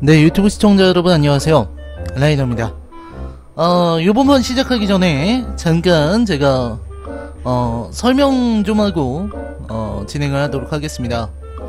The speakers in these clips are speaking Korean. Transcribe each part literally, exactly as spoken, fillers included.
네, 유튜브 시청자 여러분 안녕하세요. 라이너입니다. 어, 요번 판 시작하기 전에 잠깐 제가 어, 설명 좀 하고 어, 진행을 하도록 하겠습니다.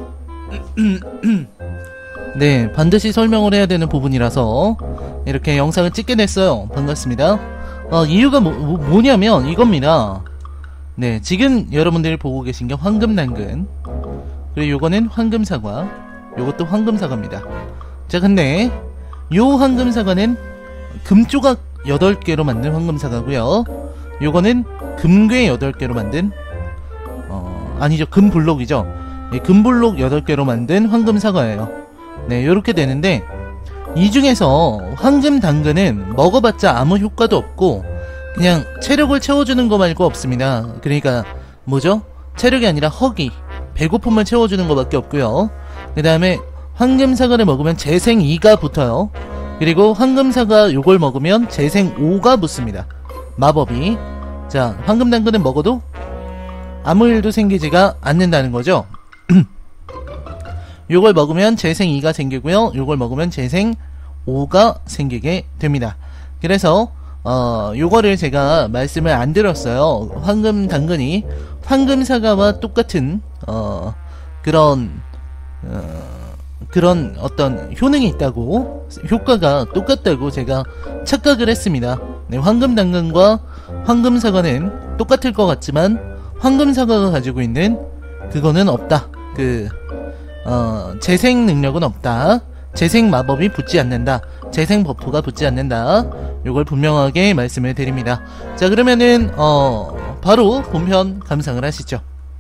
네, 반드시 설명을 해야 되는 부분이라서 이렇게 영상을 찍게 됐어요. 반갑습니다. 어, 이유가 뭐, 뭐, 뭐냐면 이겁니다. 네, 지금 여러분들이 보고 계신 게 황금당근, 그리고 요거는 황금사과, 요것도 황금사과입니다. 자, 근데 요 황금사과는 금조각 여덟 개로 만든 황금사과고요, 요거는 금괴 여덟 개로 만든 어 아니죠, 금블록이죠. 네, 금블록 여덟 개로 만든 황금사과예요. 네, 요렇게 되는데 이 중에서 황금당근은 먹어봤자 아무 효과도 없고 그냥 체력을 채워주는 거 말고 없습니다. 그러니까 뭐죠? 체력이 아니라 허기, 배고픔을 채워주는 거 밖에 없고요. 그 다음에 황금사과를 먹으면 재생 이가 붙어요. 그리고 황금사과 요걸 먹으면 재생 오가 붙습니다, 마법이. 자, 황금당근은 먹어도 아무 일도 생기지가 않는다는 거죠. 요걸 먹으면 재생 이가 생기고요, 요걸 먹으면 재생 오가 생기게 됩니다. 그래서 어 요거를 제가 말씀을 안 드렸어요. 황금당근이 황금사과와 똑같은 어 그런 어 그런 어떤 효능이 있다고, 효과가 똑같다고 제가 착각을 했습니다. 네, 황금당근과 황금사과는 똑같을 것 같지만 황금사과가 가지고 있는 그거는 없다. 그 어, 재생 능력은 없다. 재생 마법이 붙지 않는다. 재생 버프가 붙지 않는다. 요걸 분명하게 말씀을 드립니다. 자, 그러면은 어 바로 본편 감상을 하시죠.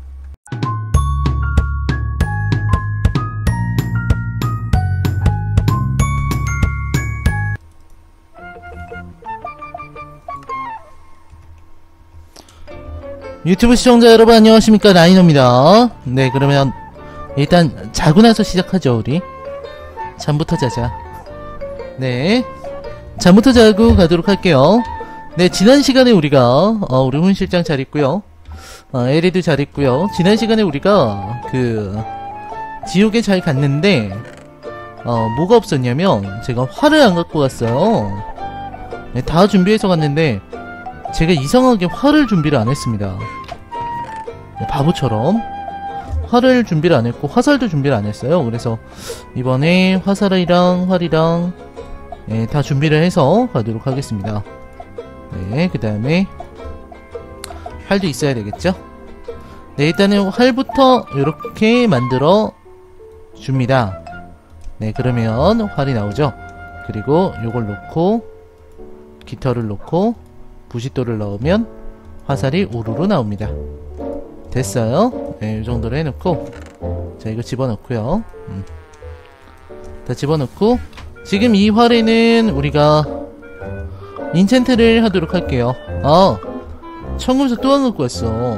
유튜브 시청자 여러분 안녕하십니까, 라이너입니다. 네, 그러면 일단 자고 나서 시작하죠. 우리 잠부터 자자. 네, 잠부터 자고 가도록 할게요. 네, 지난 시간에 우리가 어, 우리 훈 실장 잘 있고요, 어, 에리도 잘 있고요. 지난 시간에 우리가 그 지옥에 잘 갔는데 어, 뭐가 없었냐면 제가 활을 안 갖고 갔어요. 네, 다 준비해서 갔는데 제가 이상하게 활을 준비를 안 했습니다. 네, 바보처럼 활을 준비를 안 했고 화살도 준비를 안 했어요. 그래서 이번에 화살이랑 활이랑 네, 다 준비를 해서 가도록 하겠습니다. 네, 그 다음에 활도 있어야 되겠죠? 네, 일단은 활부터 이렇게 만들어 줍니다. 네, 그러면 활이 나오죠. 그리고 요걸 놓고 깃털을 놓고 부싯돌을 넣으면 화살이 우르르 나옵니다. 됐어요. 네, 이 정도로 해놓고, 자, 이거 집어넣고요. 음. 다 집어넣고, 지금 이 활에는 우리가 인챈트를 하도록 할게요. 아, 청금석 또 안 갖고 왔어.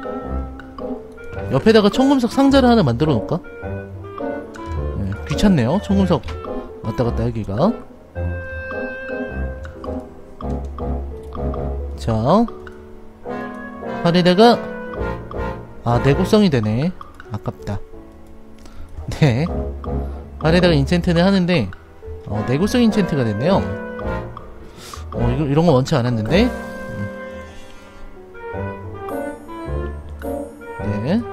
옆에다가 청금석 상자를 하나 만들어 놓을까? 네, 귀찮네요, 청금석 왔다 갔다 하기가. 자, 활에다가 아, 내구성이 되네. 아깝다. 네, 활에다가 인챈트는 하는데 어, 내구성 인챈트가 됐네요. 어, 이거, 이런거 원치 않았는데. 음. 네,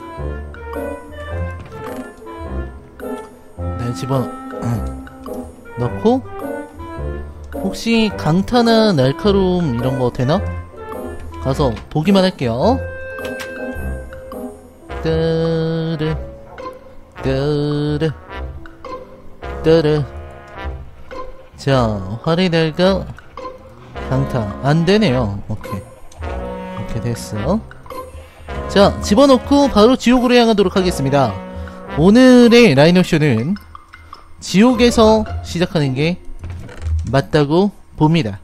네, 집어 음. 넣고, 혹시 강타나 날카로움 이런거 되나? 가서 보기만 할게요. 따르 따르 따르. 자, 활에다가 강타 안되네요. 오케이, 오케이, 됐어. 자, 집어넣고 바로 지옥으로 향하도록 하겠습니다. 오늘의 라이너쇼는 지옥에서 시작하는 게 맞다고 봅니다.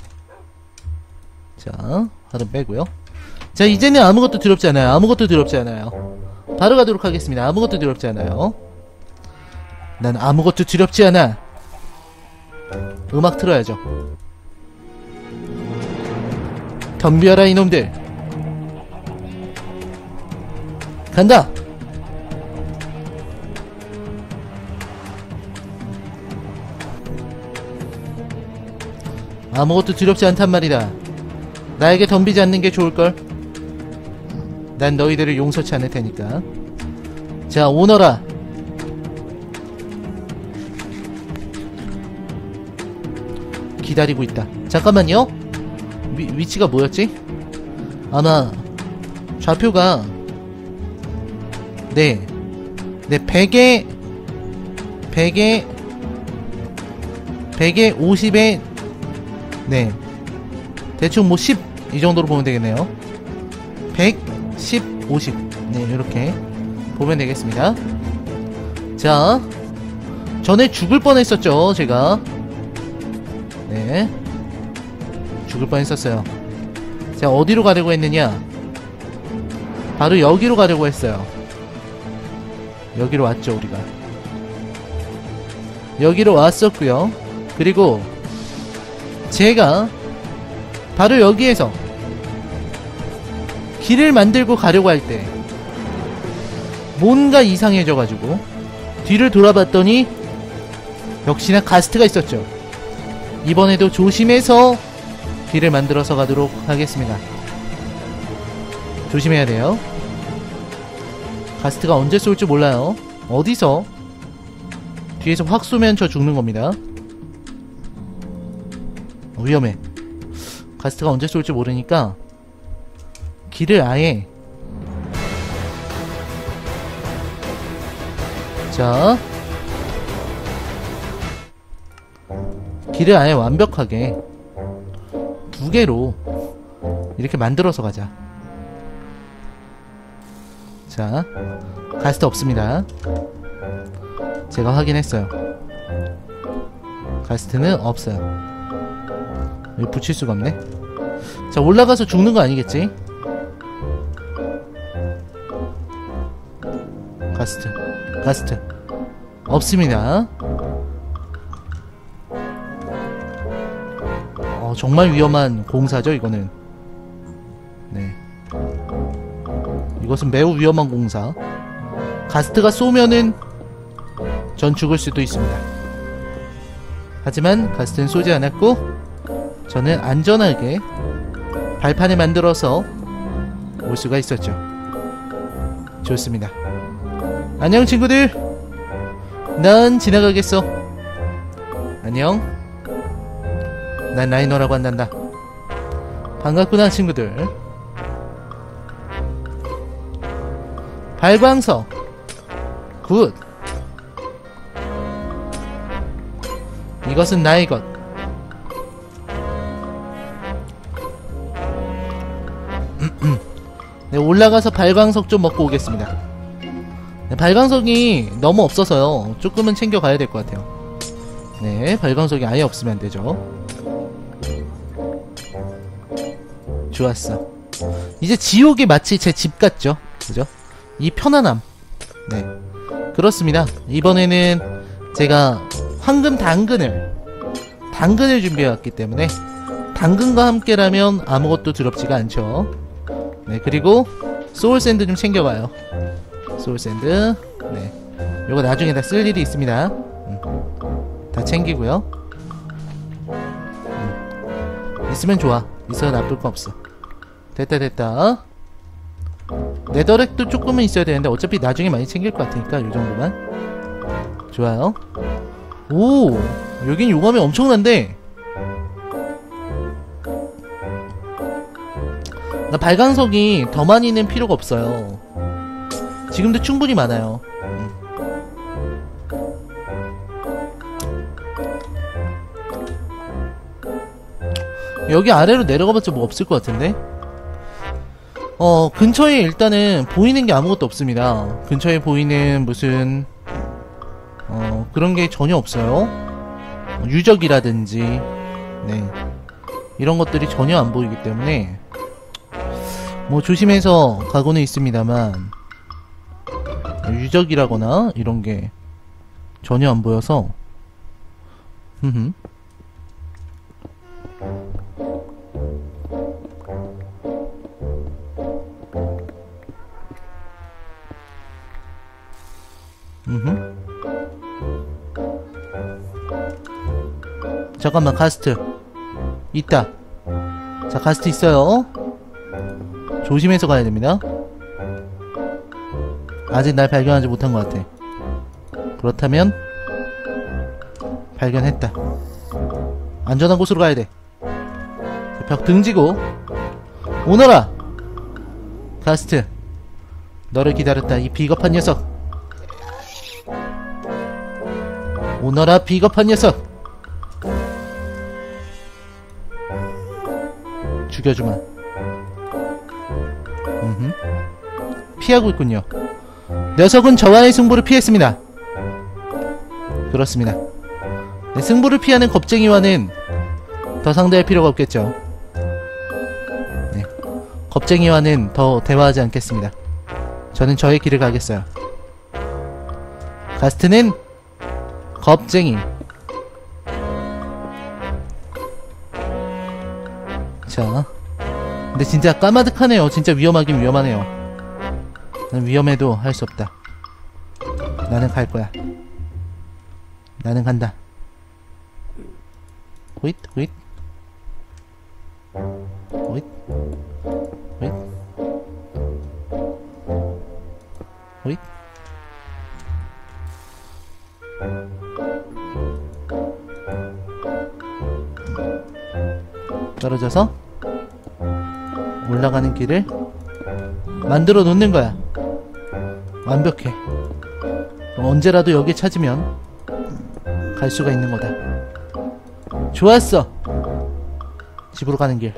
자, 활은 빼고요. 자, 이제는 아무것도 두렵지 않아요. 아무것도 두렵지 않아요. 바로 가도록 하겠습니다. 아무것도 두렵지 않아요. 난 아무것도 두렵지 않아. 음악 틀어야죠. 덤벼라 이놈들. 간다. 아무것도 두렵지 않단 말이다. 나에게 덤비지 않는 게 좋을걸. 난 너희들을 용서치 않을 테니까. 자, 오너라. 기다리고 있다. 잠깐만요. 위, 위치가 뭐였지? 아마 좌표가 네, 네 백에 백에 백에 오십에 네 대충 뭐 십 이 정도로 보면 되겠네요. 백, 십, 오십 네 이렇게 보면 되겠습니다. 자, 전에 죽을 뻔했었죠 제가. 네, 죽을 뻔했었어요. 자, 어디로 가려고 했느냐? 바로 여기로 가려고 했어요. 여기로 왔죠 우리가. 여기로 왔었고요. 그리고 제가 바로 여기에서 길을 만들고 가려고 할 때 뭔가 이상해져가지고 뒤를 돌아봤더니 역시나 가스트가 있었죠. 이번에도 조심해서 길을 만들어서 가도록 하겠습니다. 조심해야 돼요. 가스트가 언제 쏠지 몰라요. 어디서 뒤에서 확 쏘면 저 죽는 겁니다. 위험해. 가스트가 언제 쏠지 모르니까 길을 아예 자 길을 아예 완벽하게 두 개로 이렇게 만들어서 가자. 자, 가스트 없습니다. 제가 확인했어요. 가스트는 없어요. 여기 붙일 수가 없네. 자, 올라가서 죽는 거 아니겠지? 가스트 가스트 없습니다. 어, 정말 위험한 공사죠 이거는. 네, 이것은 매우 위험한 공사. 가스트가 쏘면은 전 죽을 수도 있습니다. 하지만 가스트는 쏘지 않았고 저는 안전하게 발판을 만들어서 올 수가 있었죠. 좋습니다. 안녕 친구들. 난 지나가겠어. 안녕. 난 라이너라고 한단다. 반갑구나 친구들. 발광석 굿. 이것은 나의 것. 네, 올라가서 발광석 좀 먹고 오겠습니다. 네, 발광석이 너무 없어서요 조금은 챙겨가야 될 것 같아요. 네, 발광석이 아예 없으면 안되죠. 좋았어. 이제 지옥이 마치 제 집 같죠? 그죠? 이 편안함. 네, 그렇습니다. 이번에는 제가 황금 당근을 당근을 준비해왔기 때문에 당근과 함께라면 아무것도 두렵지가 않죠. 네, 그리고 소울샌드 좀 챙겨가요. 소울샌드. 네, 요거 나중에 다 쓸 일이 있습니다. 음, 다 챙기고요. 음, 있으면 좋아. 있어도 나쁠 거 없어. 됐다 됐다. 네더렉도 조금은 있어야 되는데 어차피 나중에 많이 챙길 것 같으니까 요 정도만. 좋아요. 오, 여긴 용암이 엄청난데. 나 발광석이 더 많이는 필요가 없어요. 지금도 충분히 많아요. 음. 여기 아래로 내려가봤자 뭐 없을 것 같은데? 어, 근처에 일단은 보이는 게 아무것도 없습니다. 근처에 보이는 무슨 어, 그런 게 전혀 없어요. 유적이라든지 네, 이런 것들이 전혀 안 보이기 때문에 뭐 조심해서 가고는 있습니다만 유적이라거나 이런 게 전혀 안 보여서 흠흠. 흠흠. 잠깐만, 가스트 있다. 자, 가스트 있어요. 조심해서 가야 됩니다. 아직 날 발견하지 못한 것 같아. 그렇다면 발견했다. 안전한 곳으로 가야 돼. 벽 등지고 오너라. 가스트, 너를 기다렸다. 이 비겁한 녀석. 오너라, 비겁한 녀석. 죽여주마. 음흠. 피하고 있군요. 녀석은 저와의 승부를 피했습니다. 그렇습니다. 네, 승부를 피하는 겁쟁이와는 더 상대할 필요가 없겠죠. 네, 겁쟁이와는 더 대화하지 않겠습니다. 저는 저의 길을 가겠어요. 가스트는 겁쟁이. 자, 근데 진짜 까마득하네요. 진짜 위험하긴 위험하네요. 난 위험해도 할 수 없다. 나는 갈 거야. 나는 간다. 호잇 호잇 호잇 호잇 호잇. 떨어져서 올라가는 길을 만들어 놓는 거야. 완벽해. 언제라도 여기 찾으면 갈 수가 있는 거다. 좋았어. 집으로 가는 길.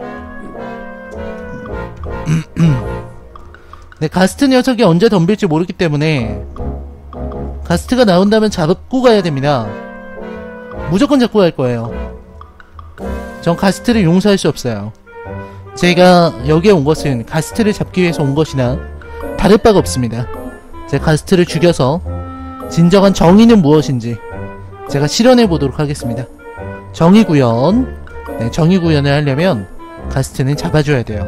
네, 가스트 녀석이 언제 덤빌지 모르기 때문에 가스트가 나온다면 잡고 가야 됩니다. 무조건 잡고 갈 거예요. 전 가스트를 용서할 수 없어요. 제가 여기에 온 것은 가스트를 잡기 위해서 온 것이나 다를 바가 없습니다. 제가 가스트를 죽여서 진정한 정의는 무엇인지 제가 실현해 보도록 하겠습니다. 정의구현. 네, 정의구현을 하려면 가스트는 잡아줘야 돼요.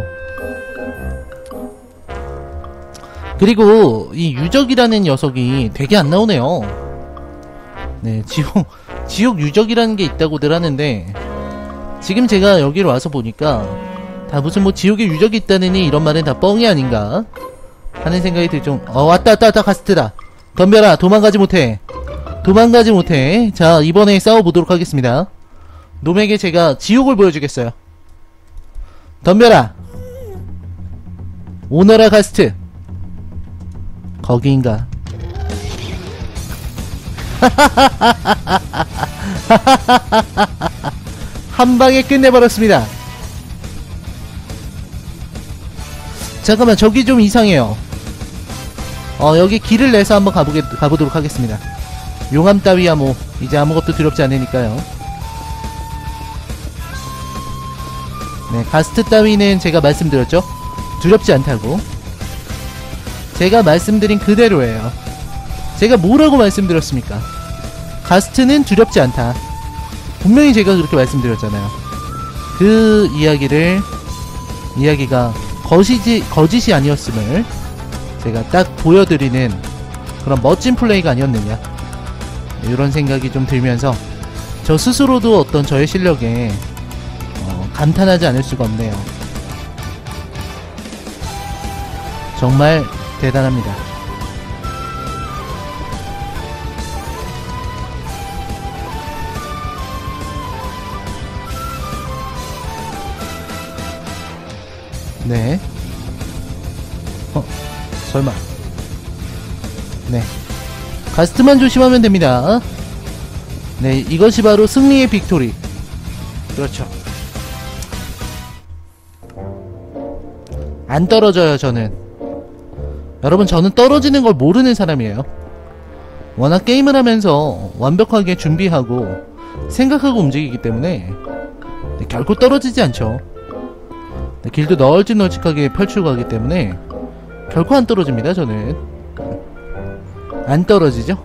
그리고 이 유적이라는 녀석이 되게 안 나오네요. 네, 지옥 지옥 유적이라는 게 있다고들 하는데 지금 제가 여기로 와서 보니까 다 무슨 뭐 지옥에 유적이 있다느니 이런 말은 다 뻥이 아닌가 하는 생각이 들 좀. 어, 왔다 왔다 왔다. 가스트다. 덤벼라. 도망가지 못해. 도망가지 못해. 자, 이번에 싸워보도록 하겠습니다. 놈에게 제가 지옥을 보여주겠어요. 덤벼라. 오너라 가스트. 거기인가. 한방에 끝내버렸습니다. 잠깐만, 저기 좀 이상해요. 어, 여기 길을 내서 한번 가보게, 가보도록 하겠습니다. 용암 따위야 뭐 이제 아무것도 두렵지 않으니까요. 네, 가스트 따위는 제가 말씀드렸죠? 두렵지 않다고. 제가 말씀드린 그대로예요. 제가 뭐라고 말씀드렸습니까? 가스트는 두렵지 않다. 분명히 제가 그렇게 말씀드렸잖아요. 그 이야기를 이야기가 거시지, 거짓이 아니었음을 제가 딱 보여드리는 그런 멋진 플레이가 아니었느냐, 이런 생각이 좀 들면서 저 스스로도 어떤 저의 실력에 어, 감탄하지 않을 수가 없네요. 정말 대단합니다. 네. 어, 설마. 네. 가스트만 조심하면 됩니다. 네, 이것이 바로 승리의 빅토리. 그렇죠. 안 떨어져요, 저는. 여러분, 저는 떨어지는 걸 모르는 사람이에요. 워낙 게임을 하면서 완벽하게 준비하고 생각하고 움직이기 때문에 네, 결코 떨어지지 않죠. 네, 길도 널찍널찍하게 펼치고 가기 때문에 결코 안 떨어집니다, 저는. 안 떨어지죠?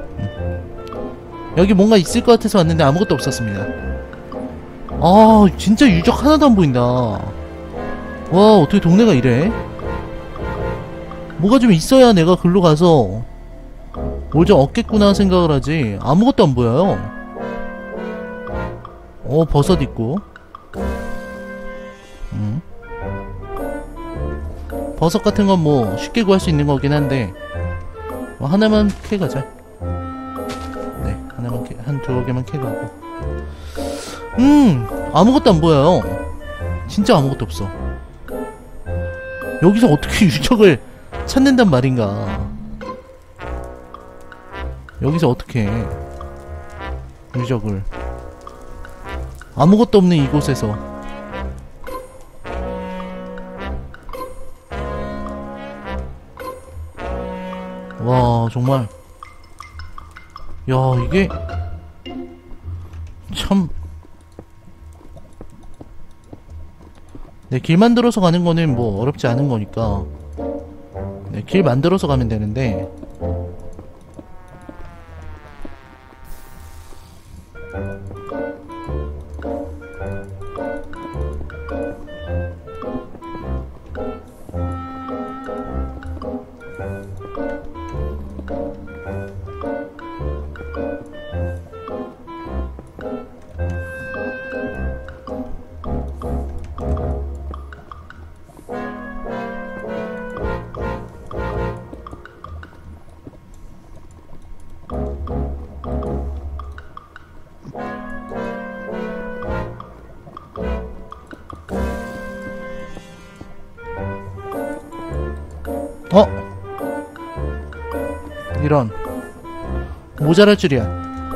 여기 뭔가 있을 것 같아서 왔는데 아무것도 없었습니다. 아, 진짜 유적 하나도 안 보인다. 와, 어떻게 동네가 이래? 뭐가 좀 있어야 내가 글로 가서 뭘 좀 얻겠구나 생각을 하지. 아무것도 안 보여요. 어, 버섯 있고. 음. 버섯 같은 건 뭐 쉽게 구할 수 있는 거긴 한데 뭐 하나만 캐가자. 네, 하나만 캐, 한 두어 개만 캐가고. 음, 아무것도 안 보여요. 진짜 아무것도 없어. 여기서 어떻게 유적을 찾는단 말인가? 여기서 어떻게 해? 유적을 아무것도 없는 이곳에서. 와, 정말. 야, 이게 참. 네, 길 만들어서 가는 거는 뭐 어렵지 않은 거니까. 네, 길 만들어서 가면 되는데. 어? 이런. 모자랄 줄이야.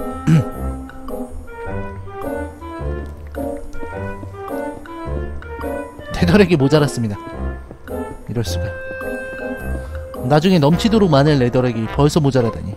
레더렉이 모자랐습니다. 이럴수가. 나중에 넘치도록 많은 레더렉이 벌써 모자라다니.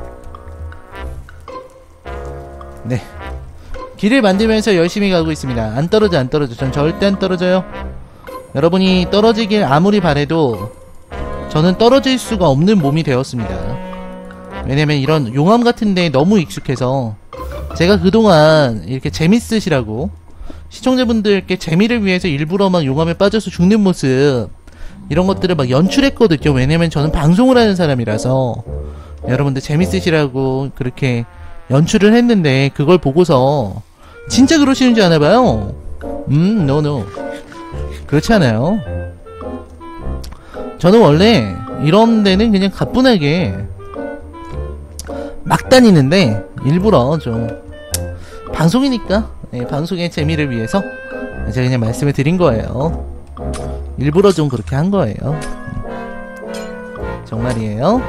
네, 길을 만들면서 열심히 가고 있습니다. 안 떨어져 안 떨어져. 전 절대 안 떨어져요. 여러분이 떨어지길 아무리 바래도 저는 떨어질 수가 없는 몸이 되었습니다. 왜냐면 이런 용암 같은 데에 너무 익숙해서 제가 그동안 이렇게 재밌으시라고 시청자분들께 재미를 위해서 일부러 막 용암에 빠져서 죽는 모습 이런 것들을 막 연출했거든요. 왜냐면 저는 방송을 하는 사람이라서 여러분들 재밌으시라고 그렇게 연출을 했는데 그걸 보고서 진짜 그러시는 줄 아나봐요. 음, 노노. 그렇지 않아요. 저는 원래 이런 데는 그냥 가뿐하게 막 다니는데 일부러 좀 방송이니까, 네, 방송의 재미를 위해서 제가 그냥 말씀을 드린 거예요. 일부러 좀 그렇게 한 거예요. 정말이에요.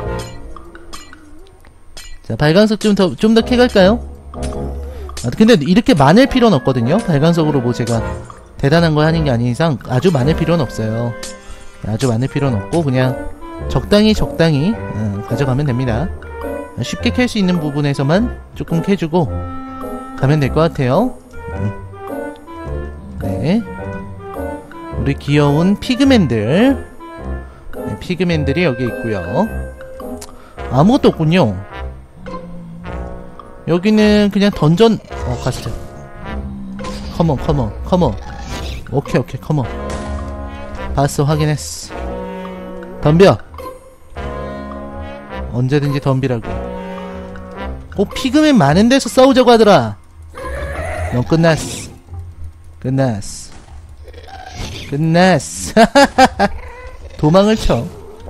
자, 발광석 좀 더 좀 더 캐갈까요? 아, 근데 이렇게 많을 필요는 없거든요. 발광석으로 뭐 제가 대단한 걸 하는 게 아닌 이상 아주 많을 필요는 없어요. 아주 많을 필요는 없고 그냥 적당히 적당히 음, 가져가면 됩니다. 쉽게 캘 수 있는 부분에서만 조금 캐주고 가면 될 것 같아요. 음. 네, 우리 귀여운 피그맨들, 네, 피그맨들이 여기 있고요. 아무것도 없군요. 여기는 그냥 던전. 어, 가시죠. 컴온 컴온 컴온. 오케이 오케이 컴온. 봤어, 확인했어. 덤벼. 언제든지 덤비라고. 꼭 피그맨 많은 데서 싸우자고 하더라. 넌 끝났어. 끝났어. 끝났어. 도망을 쳐.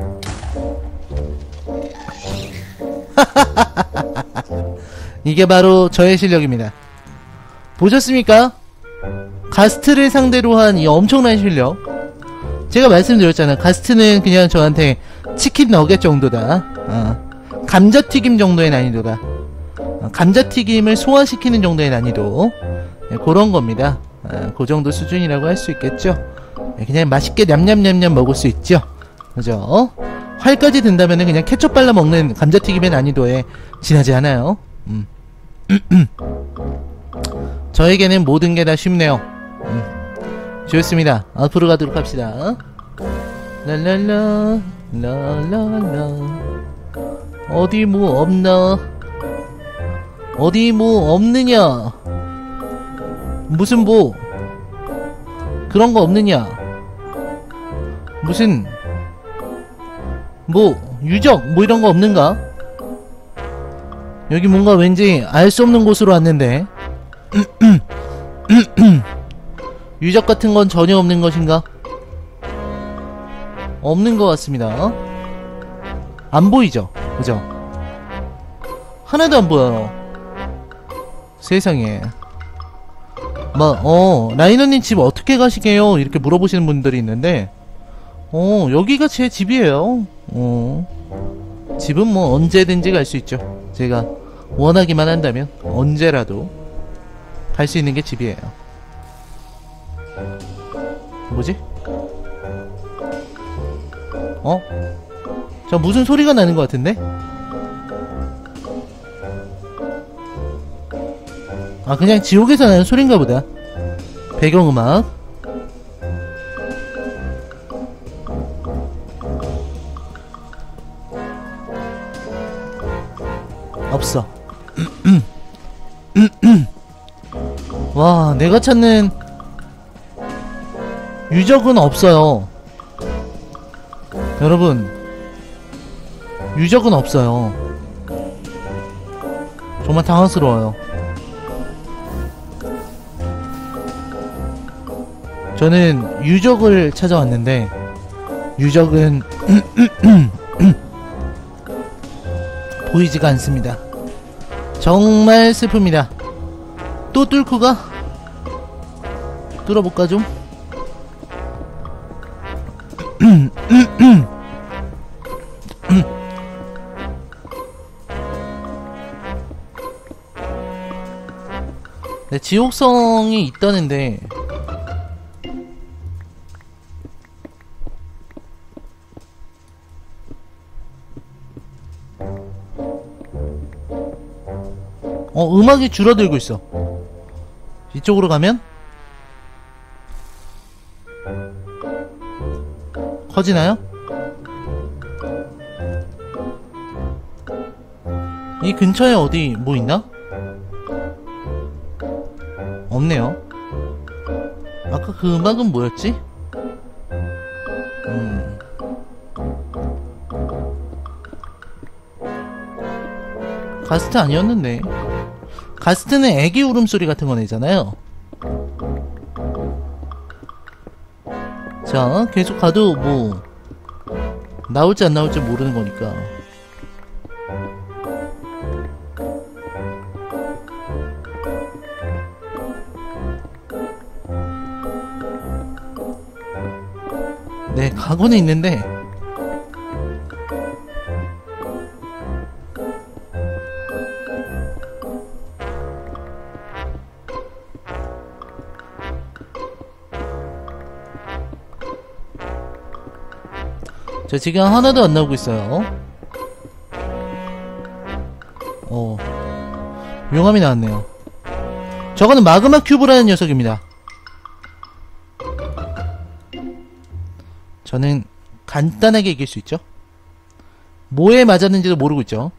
이게 바로 저의 실력입니다. 보셨습니까? 가스트를 상대로 한 이 엄청난 실력. 제가 말씀드렸잖아. 가스트는 그냥 저한테 치킨 너겟 정도다. 어. 감자튀김 정도의 난이도다. 어, 감자튀김을 소화시키는 정도의 난이도. 네, 그런 겁니다. 어, 그 정도 수준이라고 할 수 있겠죠. 네, 그냥 맛있게 냠냠냠냠 먹을 수 있죠. 그죠? 어? 활까지 든다면은 그냥 케첩 발라 먹는 감자튀김의 난이도에 지나지 않아요. 음. 저에게는 모든 게 다 쉽네요. 음. 좋습니다. 앞으로 가도록 합시다. 랄랄라 랄랄라. 어디 뭐 없나? 어디 뭐 없느냐? 무슨 뭐 그런 거 없느냐? 무슨 뭐 유적 뭐 이런 거 없는가? 여기 뭔가 왠지 알 수 없는 곳으로 왔는데 유적 같은 건 전혀 없는 것인가? 없는 것 같습니다. 안 보이죠? 그죠? 하나도 안 보여요. 세상에. 막, 어, 라이너님 집 어떻게 가시게요? 이렇게 물어보시는 분들이 있는데, 어, 여기가 제 집이에요. 어, 집은 뭐 언제든지 갈 수 있죠. 제가 원하기만 한다면, 언제라도 갈 수 있는 게 집이에요. 뭐지? 어? 저 무슨 소리가 나는 것 같은데? 아, 그냥 지옥에서 나는 소린가 보다. 배경음악. 없어. 와, 내가 찾는 유적은 없어요. 여러분, 유적은 없어요. 정말 당황스러워요. 저는 유적을 찾아왔는데 유적은 보이지가 않습니다. 정말 슬픕니다. 또 뚫고 가? 뚫어볼까 좀? 네, 지옥성이 있다는데 어, 음악이 줄어들고 있어. 이쪽으로 가면 커지나요? 이 근처에 어디 뭐 있나? 없네요. 아까 그 음악은 뭐였지? 음. 가스트 아니었는데. 가스트는 애기 울음소리 같은 거 내잖아요. 자, 계속 가도 뭐 나올지 안 나올지 모르는 거니까. 네, 가고는 있는데 저 지금 하나도 안 나오고 있어요. 어, 용암이 나왔네요. 저거는 마그마 큐브라는 녀석입니다. 저는 간단하게 이길 수 있죠. 뭐에 맞았는지도 모르고 있죠.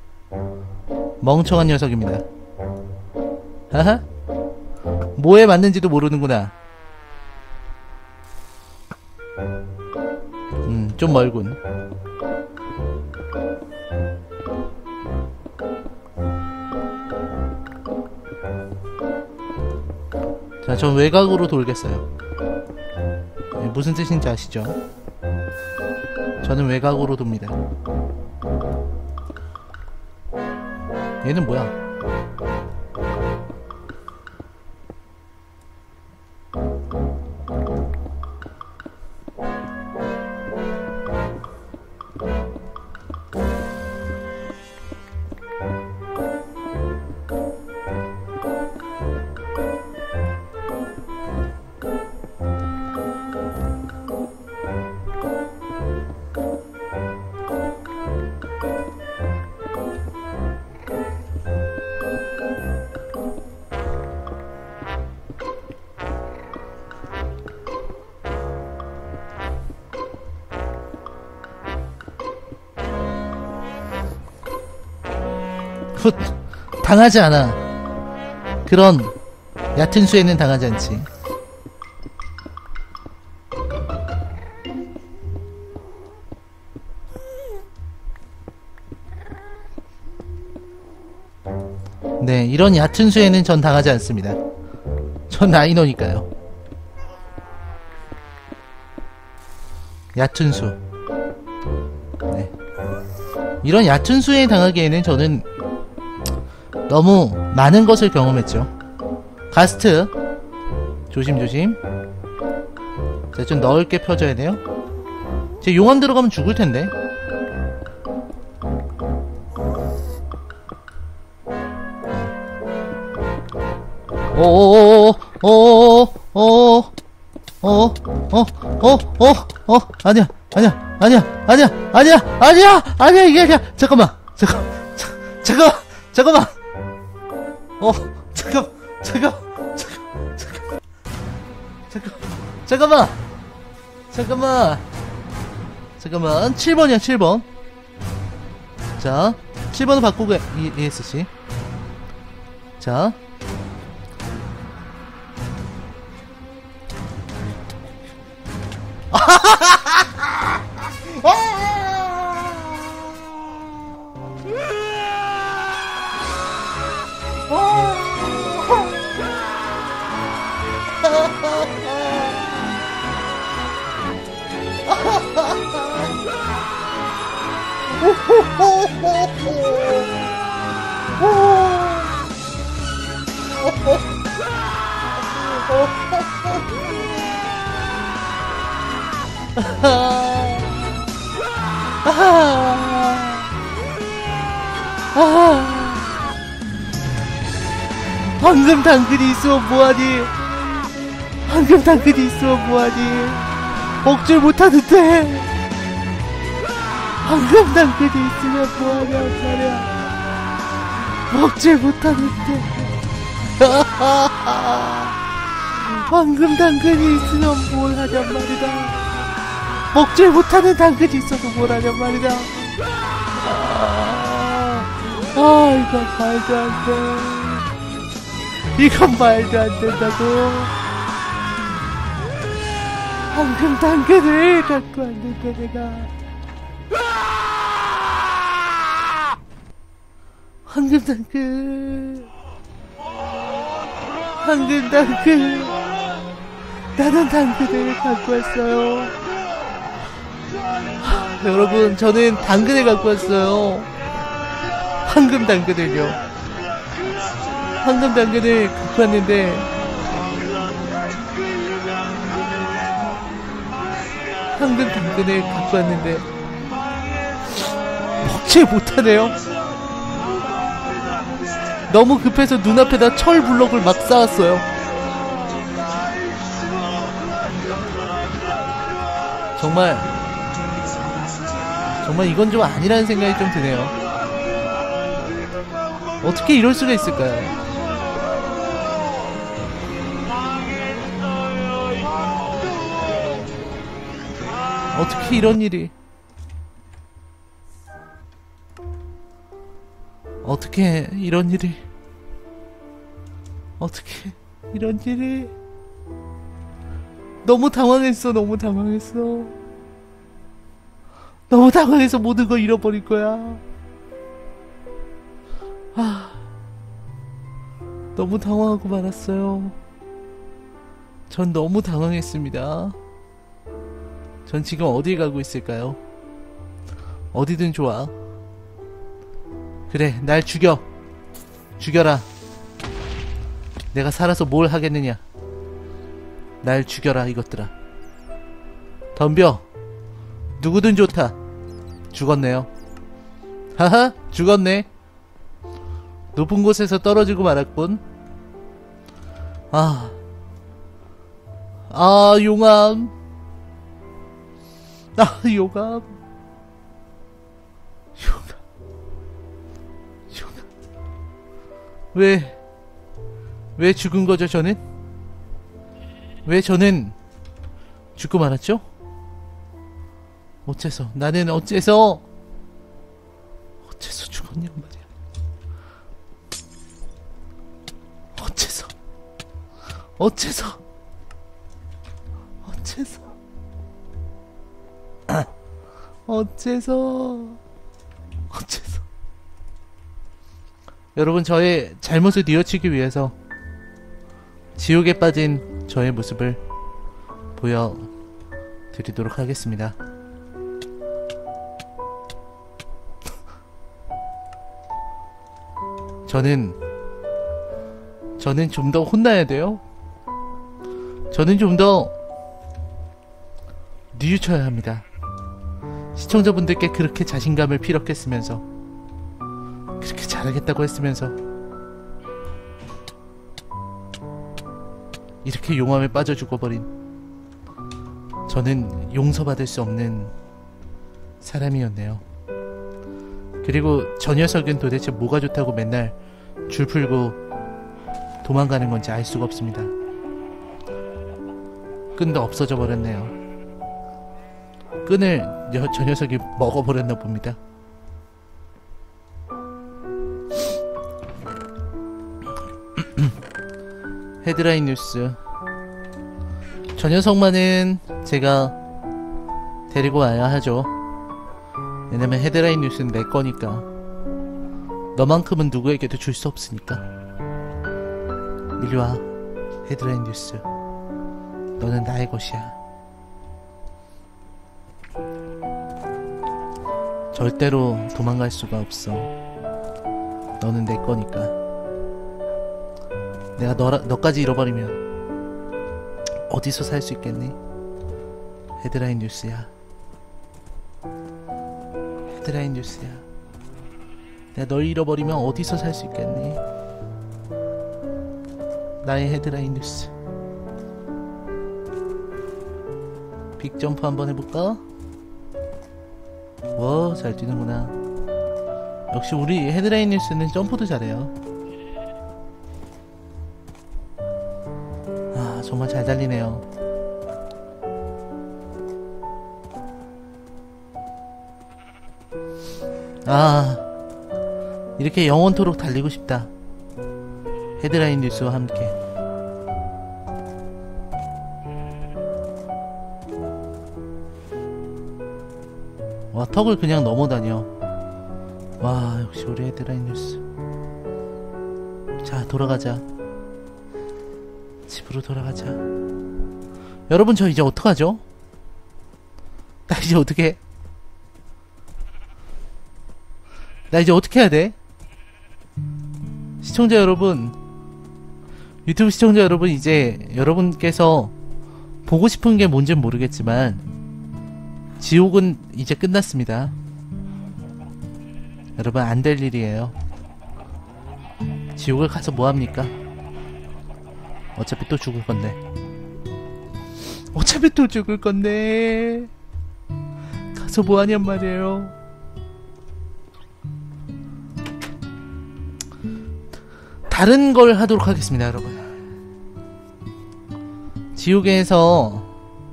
멍청한 녀석입니다. 하하, 뭐에 맞는지도 모르는구나. 음, 좀 멀군. 자, 전 외곽으로 돌겠어요. 네, 무슨 뜻인지 아시죠? 저는 외곽으로 돕니다. 얘는 뭐야? 훗, 당하지 않아. 그런 얕은 수에는 당하지 않지. 네, 이런 얕은 수에는 전 당하지 않습니다. 전 라이너니까요. 얕은 수. 네. 이런 얕은 수에 당하기에는 저는 너무 많은 것을 경험했죠. 가스트 조심조심. 자, 좀 넓게 펴줘야 돼요. 제 용암 들어가면 죽을 텐데. 오오오오오오오오오오오오 아니야 아니야 아니야 아니야 아니야 아니야 아니야 이게 아니야. 잠깐만 잠깐 잠깐 잠깐만 어 잠깐 잠깐 잠깐 잠깐 잠깐 잠깐만 잠깐만 잠깐만 칠 번이야 칠 번. 자 칠 번을 바꾸고 이에스씨. 자 방금 당근이 있으면 뭐하니? 방금 당근이 있으면 뭐하니? 먹질 못하는데 방금 당근이 있으면 뭐하냐 말이야. 먹질 못하는데 방금 당근이 있으면 뭘 하냔 말이다. 먹질 못하는 당근이 있어도 뭘 하냔 말이다. 아, 아 이건 말도 안 돼. 이건 말도 안 된다고. 방금 당근을 갖고 왔는데 내가 황금 당근 황금 당근 나는 당근을 갖고 왔어요. 하, 여러분 저는 당근을 갖고 왔어요. 황금 당근을요. 황금 당근을 갖고 왔는데 황금 당근을 갖고 왔는데 먹지 못하네요. 너무 급해서 눈앞에다 철 블럭을 막 쌓았어요. 정말 정말 이건 좀 아니라는 생각이 좀 드네요. 어떻게 이럴 수가 있을까요? 어떻게 이런 일이 어떻게 이런 일이 어떻게 이런 일이 너무 당황했어. 너무 당황했어. 너무 당황해서 모든 걸 잃어버릴 거야. 아, 너무 당황하고 말았어요. 전 너무 당황했습니다. 전 지금 어딜 가고 있을까요? 어디든 좋아. 그래, 날 죽여. 죽여라. 내가 살아서 뭘 하겠느냐. 날 죽여라 이것들아. 덤벼. 누구든 좋다. 죽었네요. 하하, 죽었네. 높은 곳에서 떨어지고 말았군. 아, 아 용암. 아 용암. 용암. 용암. 왜, 왜 죽은 거죠 저는? 왜 저는 죽고 말았죠? 어째서? 나는 어째서? 어째서 죽었냔 말이야. 어째서? 어째서? 어째서? 아, 어째서? 어째서? 여러분, 저의 잘못을 뉘우치기 위해서 지옥에 빠진 저의 모습을 보여드리도록 하겠습니다. 저는 저는 좀 더 혼나야 돼요. 저는 좀 더 뉘우쳐야 합니다. 시청자분들께 그렇게 자신감을 피력했으면서, 그렇게 잘하겠다고 했으면서 이렇게 용암에 빠져 죽어버린 저는 용서받을 수 없는 사람이었네요. 그리고 저 녀석은 도대체 뭐가 좋다고 맨날 줄 풀고 도망가는 건지 알 수가 없습니다. 끈도 없어져 버렸네요. 끈을 여, 저 녀석이 먹어버렸나 봅니다. 헤드라인 뉴스. 저 녀석만은 제가 데리고 와야 하죠. 왜냐면 헤드라인 뉴스는 내 거니까. 너만큼은 누구에게도 줄 수 없으니까. 이리와, 헤드라인 뉴스. 너는 나의 것이야. 절대로 도망갈 수가 없어. 너는 내 거니까. 내가 너라, 너까지 잃어버리면 어디서 살 수 있겠니? 헤드라인 뉴스야. 헤드라인 뉴스야. 내가 널 잃어버리면 어디서 살 수 있겠니? 나의 헤드라인 뉴스. 빅점프 한번 해볼까? 와, 잘 뛰는구나. 역시 우리 헤드라인 뉴스는 점프도 잘해요. 아, 정말 잘 달리네요. 아, 이렇게 영원토록 달리고 싶다. 헤드라인 뉴스와 함께. 와, 턱을 그냥 넘어다녀. 와, 역시 우리 헤드라인 뉴스. 자, 돌아가자. 집으로 돌아가자. 여러분, 저 이제 어떡하죠? 나 이제 어떻게 나 이제 어떻게 해야 돼? 시청자 여러분, 유튜브 시청자 여러분, 이제 여러분께서 보고 싶은 게 뭔진 모르겠지만 지옥은 이제 끝났습니다. 여러분, 안 될 일이에요. 지옥을 가서 뭐합니까? 어차피 또 죽을 건데. 어차피 또 죽을 건데 가서 뭐하냔 말이에요. 다른 걸 하도록 하겠습니다, 여러분. 지옥에서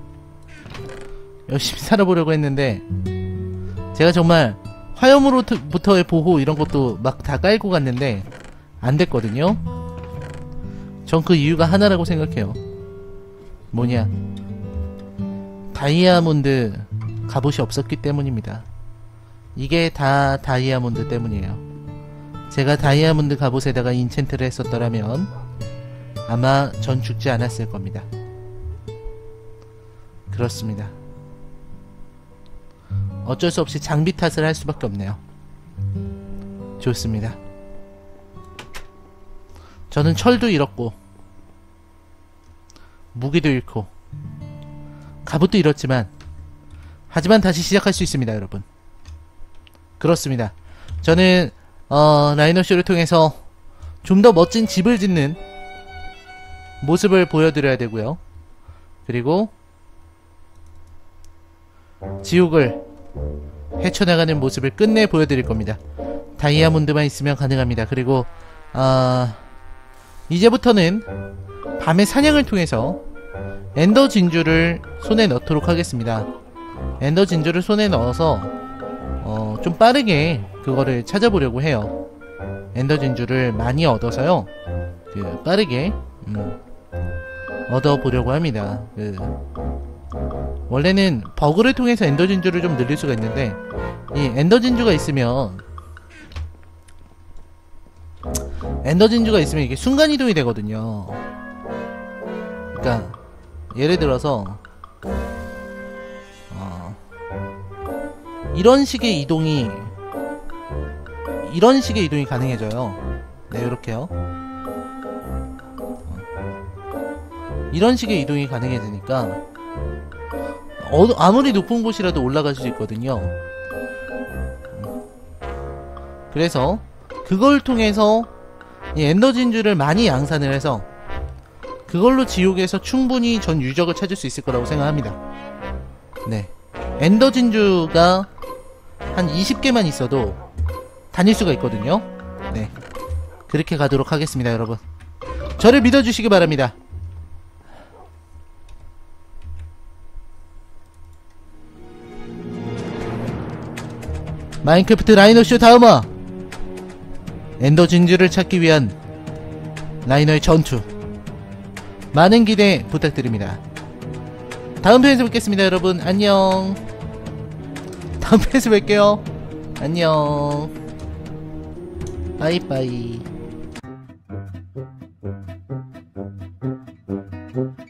열심히 살아보려고 했는데 제가 정말 화염으로부터의 보호 이런 것도 막 다 깔고 갔는데 안 됐거든요. 전 그 이유가 하나라고 생각해요. 뭐냐, 다이아몬드 갑옷이 없었기 때문입니다. 이게 다 다이아몬드 때문이에요. 제가 다이아몬드 갑옷에다가 인챈트를 했었더라면 아마 전 죽지 않았을 겁니다. 그렇습니다. 어쩔 수 없이 장비 탓을 할 수밖에 없네요. 좋습니다. 저는 철도 잃었고 무기도 잃고 갑옷도 잃었지만 하지만 다시 시작할 수 있습니다, 여러분. 그렇습니다. 저는 어, 라이너쇼를 통해서 좀 더 멋진 집을 짓는 모습을 보여드려야 되고요. 그리고 지옥을 헤쳐나가는 모습을 끝내 보여드릴 겁니다. 다이아몬드만 있으면 가능합니다. 그리고 아, 이제부터는 밤의 사냥을 통해서 엔더 진주를 손에 넣도록 하겠습니다. 엔더 진주를 손에 넣어서 어, 좀 빠르게 그거를 찾아보려고 해요. 엔더 진주를 많이 얻어서요, 그 빠르게 음, 얻어보려고 합니다. 그 원래는 버그를 통해서 엔더 진주를 좀 늘릴 수가 있는데 이 엔더 진주가 있으면 엔더 진주가 있으면 이게 순간 이동이 되거든요. 그러니까 예를 들어서 어, 이런 식의 이동이 이런 식의 이동이 가능해져요. 네, 요렇게요. 이런 식의 이동이 가능해지니까 어, 아무리 높은 곳이라도 올라갈 수 있거든요. 그래서 그걸 통해서 이 엔더 진주를 많이 양산을 해서 그걸로 지옥에서 충분히 전 유적을 찾을 수 있을 거라고 생각합니다. 네, 엔더 진주가 한 이십 개만 있어도 다닐 수가 있거든요. 네, 그렇게 가도록 하겠습니다. 여러분, 저를 믿어주시기 바랍니다. 마인크래프트 라이너쇼 다음화 엔더 진주를 찾기 위한 라이너의 전투, 많은 기대 부탁드립니다. 다음 편에서 뵙겠습니다. 여러분 안녕. 다음 편에서 뵐게요. 안녕. 빠이빠이.